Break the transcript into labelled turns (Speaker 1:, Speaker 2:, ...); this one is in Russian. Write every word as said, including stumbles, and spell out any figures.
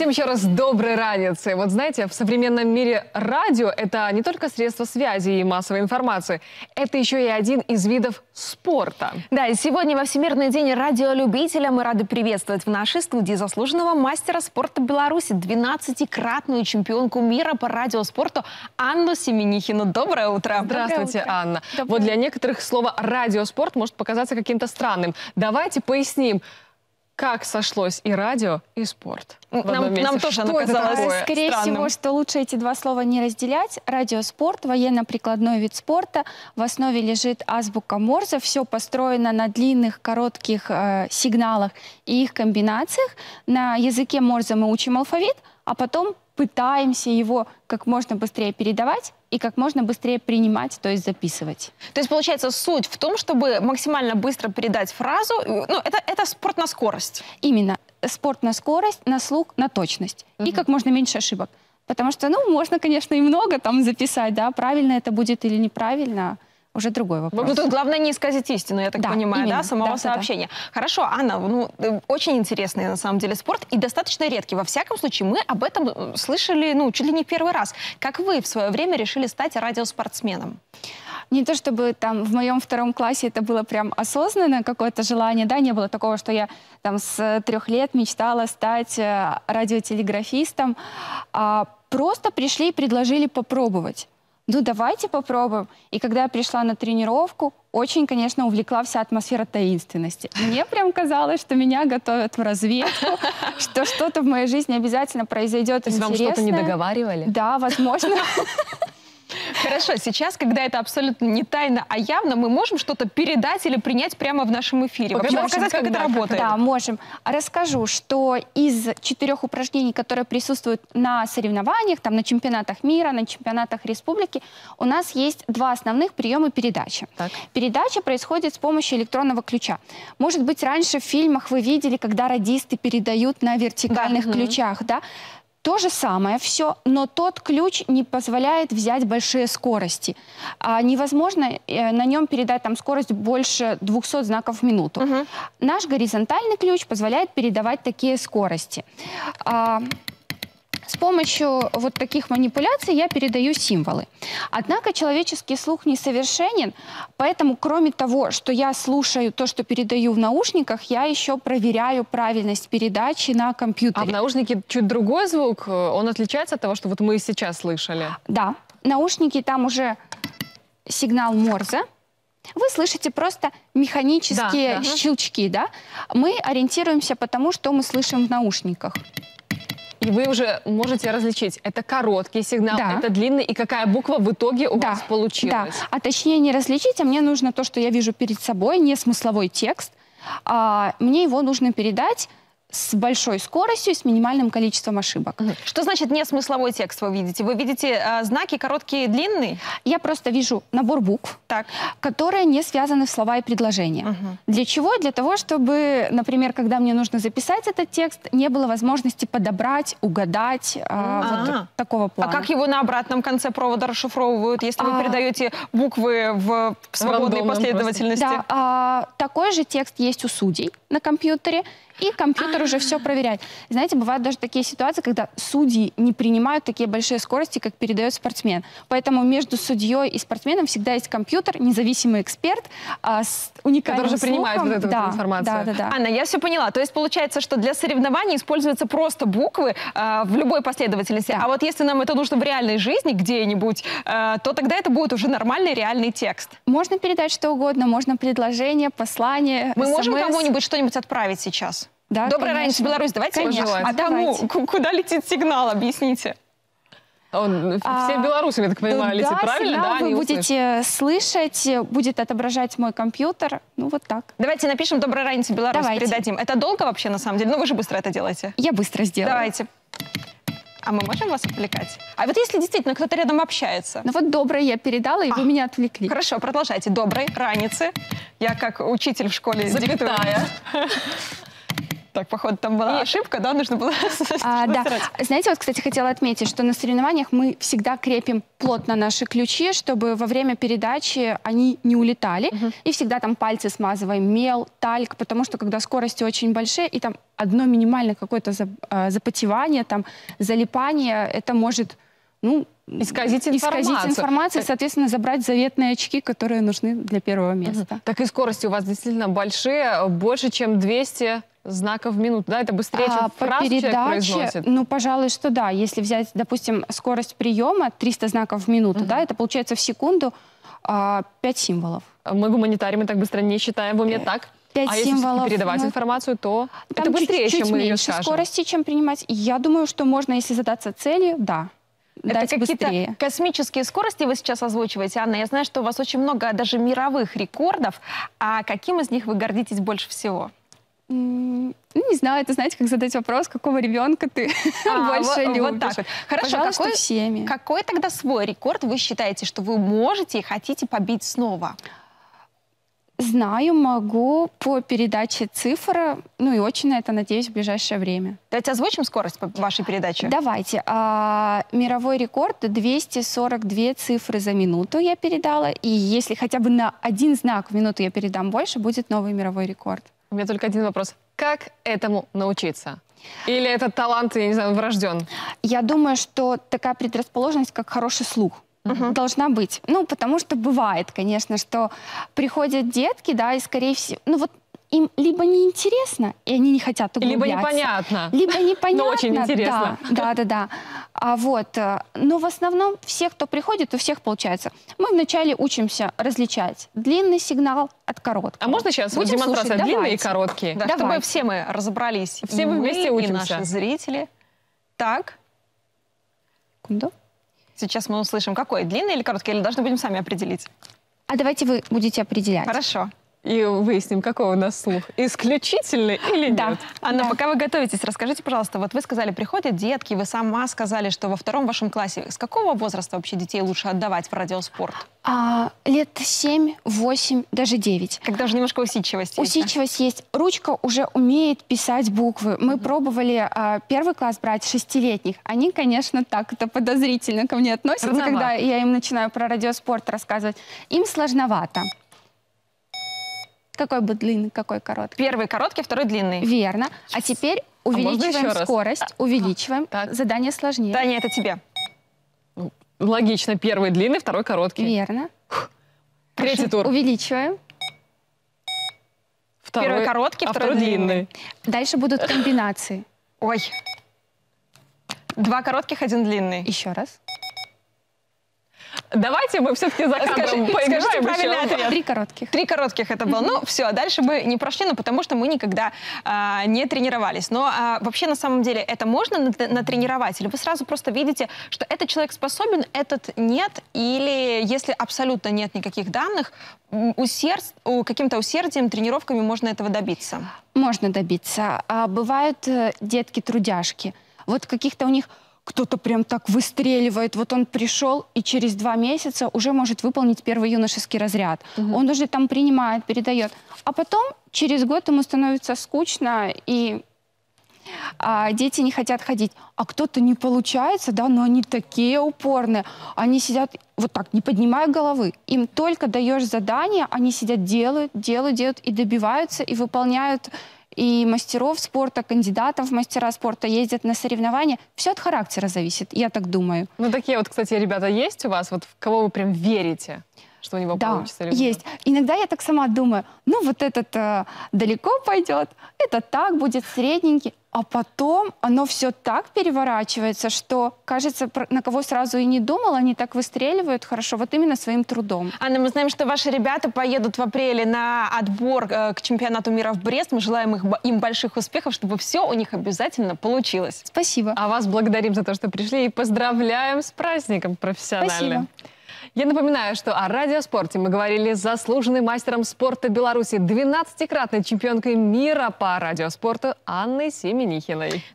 Speaker 1: Всем еще раз доброй раницы. Вот знаете, в современном мире радио – это не только средство связи и массовой информации, это еще и один из видов спорта.
Speaker 2: Да, и сегодня во Всемирный день радиолюбителя мы рады приветствовать в нашей студии заслуженного мастера спорта Беларуси, двенадцатикратную чемпионку мира по радиоспорту Анну Семенихину. Доброе утро.
Speaker 1: Здравствуйте,
Speaker 2: Доброе утро.
Speaker 1: Анна.
Speaker 2: Доброе.
Speaker 1: Вот для некоторых слово «радиоспорт» может показаться каким-то странным. Давайте поясним, как сошлось и радио, и спорт.
Speaker 2: Нам, нам тоже оно казалось
Speaker 1: такое
Speaker 3: Скорее
Speaker 1: странным?
Speaker 3: всего, что лучше эти два слова не разделять. Радиоспорт, военно-прикладной вид спорта. В основе лежит азбука Морзе. Все построено на длинных, коротких э, сигналах и их комбинациях. На языке Морзе мы учим алфавит, а потом пытаемся его как можно быстрее передавать и как можно быстрее принимать, то есть записывать.
Speaker 2: То есть, получается, суть в том, чтобы максимально быстро передать фразу. Ну, это, это спорт на скорость.
Speaker 3: Именно. Спорт на скорость, на слух, на точность.
Speaker 2: Угу.
Speaker 3: И как можно меньше ошибок. Потому что, ну, можно, конечно, и много там записать, да, правильно это будет или неправильно, уже другой вопрос.
Speaker 2: Ну, тут главное не исказить истину, я так
Speaker 3: да,
Speaker 2: понимаю,
Speaker 3: именно.
Speaker 2: да, самого
Speaker 3: да,
Speaker 2: сообщения.
Speaker 3: Да, да.
Speaker 2: Хорошо, Анна, ну, очень интересный на самом деле спорт и достаточно редкий. Во всяком случае, мы об этом слышали, ну, чуть ли не первый раз. Как вы в свое время решили стать радиоспортсменом?
Speaker 3: Не то чтобы там в моем втором классе это было прям осознанное какое-то желание, да, не было такого, что я там с трех лет мечтала стать радиотелеграфистом, а просто пришли и предложили попробовать. Ну, давайте попробуем. И когда я пришла на тренировку, очень, конечно, увлекла вся атмосфера таинственности. Мне прям казалось, что меня готовят в разведку, что что-то в моей жизни обязательно произойдет интересное.
Speaker 1: То есть вам что-то не договаривали?
Speaker 3: Да, возможно.
Speaker 2: Хорошо, сейчас, когда это абсолютно не тайна, а явно, мы можем что-то передать или принять прямо в нашем эфире. Вообще
Speaker 1: Можем,
Speaker 2: рассказать, как
Speaker 1: когда,
Speaker 2: это работает?
Speaker 3: Да, можем. Расскажу, что из четырех упражнений, которые присутствуют на соревнованиях, там, на чемпионатах мира, на чемпионатах республики, у нас есть два основных приема передачи.
Speaker 1: Так.
Speaker 3: Передача происходит с помощью электронного ключа. Может быть, раньше в фильмах вы видели, когда радисты передают на вертикальных
Speaker 2: да.
Speaker 3: ключах, да? То же самое все, но тот ключ не позволяет взять большие скорости. А невозможно э, на нем передать там скорость больше двухсот знаков в минуту.
Speaker 2: Угу.
Speaker 3: Наш горизонтальный ключ позволяет передавать такие скорости. А, с помощью вот таких манипуляций я передаю символы. Однако человеческий слух несовершенен, поэтому кроме того, что я слушаю то, что передаю в наушниках, я еще проверяю правильность передачи на компьютере.
Speaker 1: А в наушнике чуть другой звук? Он отличается от того, что вот мы сейчас слышали?
Speaker 3: Да, наушники, там уже сигнал Морзе. Вы слышите просто механические
Speaker 1: да, да.
Speaker 3: щелчки, да? Мы ориентируемся по тому, что мы слышим в наушниках.
Speaker 1: И вы уже можете различить, это короткий сигнал,
Speaker 3: да.
Speaker 1: это длинный, и какая буква в итоге у
Speaker 3: да.
Speaker 1: вас получилась.
Speaker 3: Да, а точнее не различить, а мне нужно то, что я вижу перед собой, не смысловой текст, а мне его нужно передать с большой скоростью и с минимальным количеством ошибок.
Speaker 2: Что значит не смысловой текст вы видите? Вы видите э, знаки короткие и длинные?
Speaker 3: Я просто вижу набор букв,
Speaker 2: так.
Speaker 3: которые не связаны в слова и предложения.
Speaker 2: Угу.
Speaker 3: Для чего? Для того, чтобы, например, когда мне нужно записать этот текст, не было возможности подобрать, угадать, э, вот такого плана.
Speaker 2: А как его на обратном конце провода расшифровывают, если вы
Speaker 3: а...
Speaker 2: передаете буквы в, в свободной
Speaker 1: Рандомным
Speaker 2: последовательности?
Speaker 3: Да, а, такой же текст есть у судей на компьютере, и компьютер
Speaker 2: А-а-а.
Speaker 3: уже все проверяет. Знаете, бывают даже такие ситуации, когда судьи не принимают такие большие скорости, как передает спортсмен. Поэтому между судьей и спортсменом всегда есть компьютер, независимый эксперт а, с уникальным
Speaker 1: который же принимает
Speaker 3: слухом.
Speaker 1: вот эту
Speaker 3: да,
Speaker 1: вот информацию.
Speaker 3: Да, да, да.
Speaker 2: Анна, я все поняла. То есть получается, что для соревнований используются просто буквы э, в любой последовательности.
Speaker 3: Да.
Speaker 2: А вот если нам это нужно в реальной жизни где-нибудь, э, то тогда это будет уже нормальный реальный текст.
Speaker 3: Можно передать что угодно, можно предложение, послание,
Speaker 2: Мы
Speaker 3: эс эм эс.
Speaker 2: можем кому-нибудь что-нибудь отправить сейчас?
Speaker 3: Да,
Speaker 2: Доброй раницы, Беларусь. Давайте.
Speaker 3: Конечно.
Speaker 2: А кому? Куда летит сигнал? Объясните.
Speaker 1: Он,
Speaker 3: А,
Speaker 1: все белорусы, я так понимаю, летит,
Speaker 3: да,
Speaker 1: правильно?
Speaker 3: сигнал
Speaker 1: Да,
Speaker 3: вы
Speaker 1: они
Speaker 3: будете слышать, будет отображать мой компьютер. Ну, вот так.
Speaker 2: Давайте напишем «Доброй раницы, Беларусь»,
Speaker 3: Давайте.
Speaker 2: передадим. Это долго вообще, на самом деле? Ну, вы же быстро это делаете.
Speaker 3: Я быстро сделаю.
Speaker 2: Давайте. А мы можем вас отвлекать? А вот если действительно кто-то рядом общается?
Speaker 3: Ну вот доброе я передала, и
Speaker 2: А,
Speaker 3: вы меня отвлекли.
Speaker 2: Хорошо, продолжайте. Доброй раницы. Я как учитель в школе диктую.
Speaker 1: Запятая.
Speaker 2: Так, походу, там была ошибка, да? Нужно было
Speaker 3: А, да. Знаете, вот, кстати, хотела отметить, что на соревнованиях мы всегда крепим плотно наши ключи, чтобы во время передачи они не улетали. Uh-huh. И всегда там пальцы смазываем, мел, тальк, потому что когда скорости очень большие, и там одно минимальное какое-то запотевание, там, залипание, это может... Ну,
Speaker 1: исказить информацию.
Speaker 3: Исказить информацию, соответственно, забрать заветные очки, которые нужны для первого места.
Speaker 1: Угу. Так и скорости у вас действительно большие, больше, чем двести знаков в минуту. Да, это быстрее, чем
Speaker 3: а,
Speaker 1: фраз
Speaker 3: по передаче,
Speaker 1: человек произносит?
Speaker 3: Ну, пожалуй, что да. Если взять, допустим, скорость приема триста знаков в минуту, угу. да, это получается в секунду а, пять символов.
Speaker 1: Мы гуманитарии, мы так быстро не считаем. Вы мне так?
Speaker 3: пять
Speaker 1: а
Speaker 3: символов,
Speaker 1: если передавать
Speaker 3: ну,
Speaker 1: информацию, то
Speaker 3: там
Speaker 1: это быстрее,
Speaker 3: чуть, чуть
Speaker 1: чем мы ее
Speaker 3: меньше
Speaker 1: скажем.
Speaker 3: Скорости, чем принимать. Я думаю, что можно, если задаться целью, да.
Speaker 2: Это какие-то космические скорости вы сейчас озвучиваете, Анна. Я знаю, что у вас очень много даже мировых рекордов. А каким из них вы гордитесь больше всего?
Speaker 3: Ну, не знаю, это, знаете, как задать вопрос, какого ребенка ты а, больше
Speaker 2: вот,
Speaker 3: любишь.
Speaker 2: Вот так вот. Хорошо,
Speaker 3: Пожалуйста,
Speaker 2: какой,
Speaker 3: всеми.
Speaker 2: Какой тогда свой рекорд вы считаете, что вы можете и хотите побить снова?
Speaker 3: Знаю, могу по передаче цифр, ну и очень на это надеюсь в ближайшее время.
Speaker 2: Давайте озвучим скорость по вашей передаче.
Speaker 3: Давайте. А, мировой рекорд двести сорок две цифры за минуту я передала. И если хотя бы на один знак в минуту я передам больше, будет новый мировой рекорд.
Speaker 1: У меня только один вопрос. Как этому научиться? Или этот талант, я не знаю, врожден?
Speaker 3: Я думаю, что такая предрасположенность, как хороший слух. Uh-huh. Должна быть. Ну, потому что бывает, конечно, что приходят детки, да, и, скорее всего, ну вот им либо неинтересно, и они не хотят углубляться.
Speaker 1: Либо непонятно.
Speaker 3: Либо непонятно.
Speaker 1: Но очень интересно.
Speaker 3: Да, да, да, да. А вот, но в основном все, кто приходит, у всех получается. Мы вначале учимся различать длинный сигнал от короткого.
Speaker 1: А можно сейчас
Speaker 3: Будем
Speaker 1: демонстрация
Speaker 3: слушать?
Speaker 1: длинные
Speaker 3: Давайте.
Speaker 1: и короткие?
Speaker 2: Да, чтобы все мы разобрались.
Speaker 1: Все мы вместе учимся.
Speaker 2: И наши зрители. Так.
Speaker 3: Секунду.
Speaker 2: Сейчас мы услышим, какой, длинный или короткий, или должны будем сами определить?
Speaker 3: А давайте вы будете определять.
Speaker 2: Хорошо.
Speaker 1: И выясним, какой у нас слух. Исключительный или
Speaker 3: да.
Speaker 1: нет?
Speaker 2: Анна,
Speaker 3: да.
Speaker 2: пока вы готовитесь, расскажите, пожалуйста, вот вы сказали, приходят детки, вы сама сказали, что во втором вашем классе. С какого возраста вообще детей лучше отдавать в радиоспорт?
Speaker 3: А, лет семь, восемь, даже девять.
Speaker 2: Когда уже немножко усидчивость есть.
Speaker 3: Усидчивость есть. Ручка уже умеет писать буквы. Мы mm-hmm. пробовали а, первый класс брать шестилетних. Они, конечно, так это подозрительно ко мне относятся, Трудновато. Когда я им начинаю про радиоспорт рассказывать. Им сложновато. Какой бы длинный, какой короткий?
Speaker 2: Первый короткий, второй длинный.
Speaker 3: Верно. А теперь увеличиваем
Speaker 1: а
Speaker 3: скорость,
Speaker 1: а,
Speaker 3: увеличиваем.
Speaker 1: Так.
Speaker 3: Задание сложнее.
Speaker 2: Таня, это тебе.
Speaker 1: Логично. Первый длинный, второй короткий.
Speaker 3: Верно.
Speaker 1: Третий тур.
Speaker 3: Увеличиваем.
Speaker 1: Второй,
Speaker 2: Первый короткий,
Speaker 1: а
Speaker 2: второй,
Speaker 1: второй
Speaker 2: длинный.
Speaker 1: длинный.
Speaker 3: Дальше будут комбинации.
Speaker 2: Ой. Два коротких, один длинный.
Speaker 3: Еще раз.
Speaker 1: Давайте мы все-таки за кадром поиграем
Speaker 2: правильный ответ.
Speaker 3: Три коротких.
Speaker 2: Три коротких это было. Ну, все, дальше мы не прошли, но потому что мы никогда а, не тренировались. Но а, вообще, на самом деле, это можно натренировать? Или вы сразу просто видите, что этот человек способен, этот нет? Или если абсолютно нет никаких данных, усерд... каким-то усердием, тренировками можно этого добиться?
Speaker 3: Можно добиться. А бывают детки-трудяжки. Вот каких-то у них... Кто-то прям так выстреливает. Вот он пришел и через два месяца уже может выполнить первый юношеский разряд. Угу. Он уже там принимает, передает. А потом через год ему становится скучно, и а, дети не хотят ходить. А кто-то не получается, да, но они такие упорные. Они сидят вот так, не поднимая головы. Им только даешь задание, они сидят, делают, делают, делают и добиваются, и выполняют. И мастеров спорта, кандидатов в мастера спорта ездят на соревнования. Все от характера зависит, я так думаю.
Speaker 1: Ну, такие вот, кстати, ребята есть у вас, вот в кого вы прям верите, что у него
Speaker 3: да,
Speaker 1: получится?
Speaker 3: есть. Иногда я так сама думаю, ну, вот этот э, далеко пойдет, этот так будет средненький. А потом оно все так переворачивается, что, кажется, на кого сразу и не думал, они так выстреливают хорошо, вот именно своим трудом.
Speaker 2: Анна, мы знаем, что ваши ребята поедут в апреле на отбор э, к чемпионату мира в Брест. Мы желаем их, им больших успехов, чтобы все у них обязательно получилось.
Speaker 3: Спасибо.
Speaker 1: А вас благодарим за то, что пришли, и поздравляем с праздником профессиональным.
Speaker 3: Спасибо.
Speaker 1: Я напоминаю, что о радиоспорте мы говорили с заслуженным мастером спорта Беларуси, двенадцатикратной чемпионкой мира по радиоспорту Анной Семенихиной.